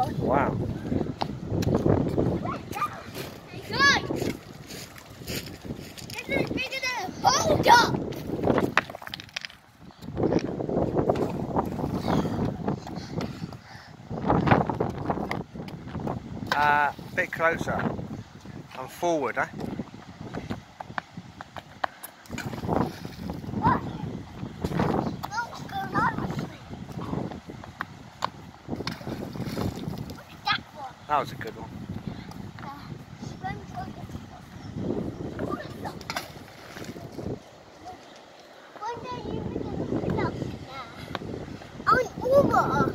Wow. Hey guys! This is bigger than a hold up! A bit closer and forward, eh? That was a good one. I want water.